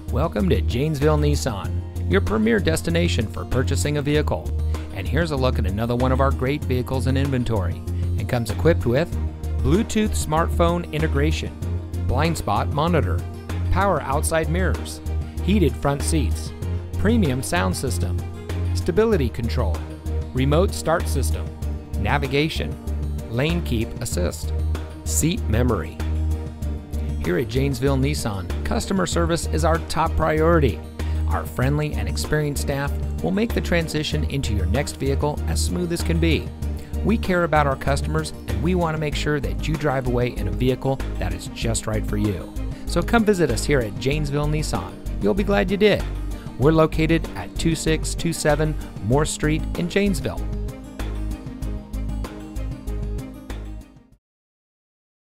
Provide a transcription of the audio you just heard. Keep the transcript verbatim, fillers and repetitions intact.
Welcome to Janesville Nissan, your premier destination for purchasing a vehicle. And here's a look at another one of our great vehicles in inventory. It comes equipped with Bluetooth smartphone integration, blind spot monitor, power outside mirrors, heated front seats, premium sound system, stability control, remote start system, navigation, lane keep assist, seat memory. Here at Janesville Nissan, customer service is our top priority. Our friendly and experienced staff will make the transition into your next vehicle as smooth as can be. We care about our customers and we want to make sure that you drive away in a vehicle that is just right for you. So come visit us here at Janesville Nissan. You'll be glad you did. We're located at two six two seven Moore Street in Janesville.